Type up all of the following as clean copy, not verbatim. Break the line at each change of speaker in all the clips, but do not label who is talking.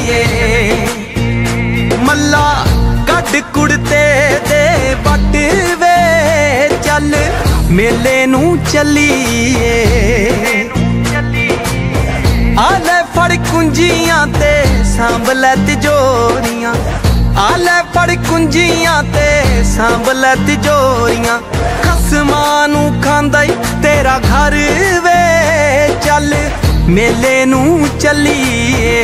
Malla cut कुड़ते they but वे चल मेले नू चलीए। आले फड़ कुंजियां ते सांभ लै तिजोरियां, आले फड़ कुंजियां ते सांभ लै तिजोरियां। खसमां नू खांदा ई तेरा घर वे चल मेले नू चलीए।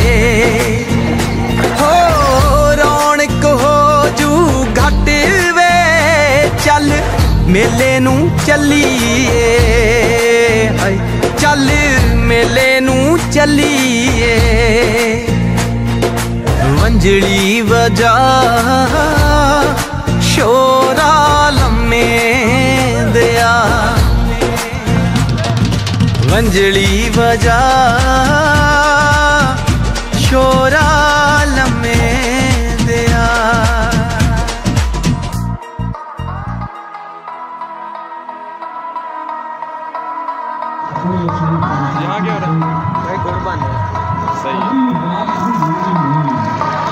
हो रौनक हो जू घट वे चल मेले नू चलीए। चल मेले नू चलीए। वंजली वजा शोरा लम्मे दिया, वंजली वजा शोरा लम्मे दिया।
यहाँ क्या हो रहा है?
गुड़ बन
सही है।